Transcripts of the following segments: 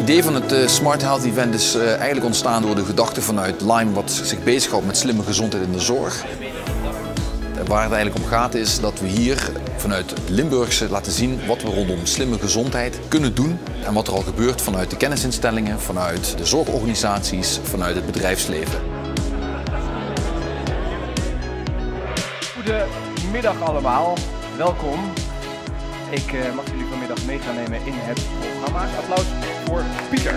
idee van het Smart Health Event is eigenlijk ontstaan door de gedachte vanuit Lyme wat zich bezighoudt met slimme gezondheid in de zorg. Waar het eigenlijk om gaat is dat we hier vanuit het Limburgse laten zien wat we rondom slimme gezondheid kunnen doen en wat er al gebeurt vanuit de kennisinstellingen, vanuit de zorgorganisaties, vanuit het bedrijfsleven. Goedemiddag allemaal, welkom. Ik mag jullie vanmiddag mee gaan nemen in het programma. Applaus voor Pieter.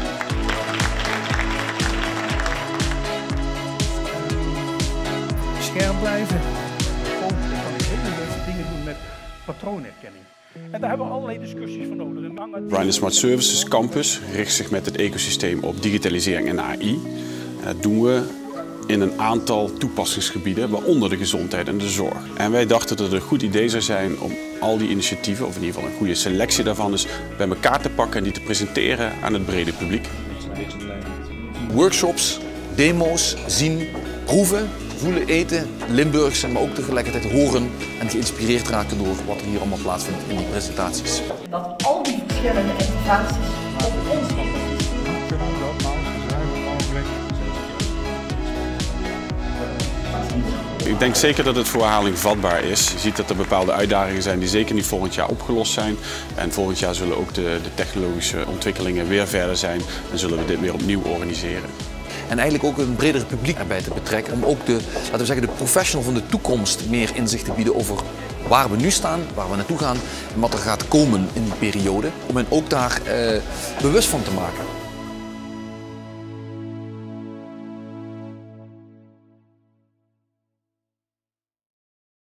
Scherp blijven. Ik kan hele leuke dingen doen met patroonherkenning. En daar hebben we allerlei discussies voor nodig. Brian Smart Services Campus richt zich met het ecosysteem op digitalisering en AI. En dat doen we in een aantal toepassingsgebieden, waaronder de gezondheid en de zorg. En wij dachten dat het een goed idee zou zijn om al die initiatieven, of in ieder geval een goede selectie daarvan, dus bij elkaar te pakken en die te presenteren aan het brede publiek. Workshops, demo's, zien, proeven, voelen, eten, Limburgse, maar ook tegelijkertijd horen en geïnspireerd raken door wat er hier allemaal plaatsvindt in die presentaties. Dat al die verschillende innovaties op ons Ik denk zeker dat het voor herhaling vatbaar is. Je ziet dat er bepaalde uitdagingen zijn die zeker niet volgend jaar opgelost zijn. En volgend jaar zullen ook de technologische ontwikkelingen weer verder zijn en zullen we dit weer opnieuw organiseren. En eigenlijk ook een breder publiek erbij te betrekken om ook laten we zeggen, de professional van de toekomst meer inzicht te bieden over waar we nu staan, waar we naartoe gaan en wat er gaat komen in die periode. Om hen ook daar bewust van te maken.